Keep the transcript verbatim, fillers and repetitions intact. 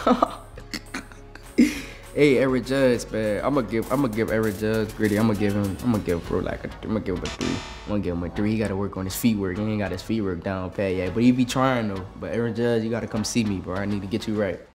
Hey, Eric Judge, man. I'm gonna give, I'm gonna give Eric Judge Griddy. I'm gonna give him, I'm gonna give bro like, a, I'm gonna give him a three. I'm gonna give him a three. He gotta work on his feet work. He ain't got his feet work down pat yet, but he be trying though. But Eric Judge, you gotta come see me, bro. I need to get you right.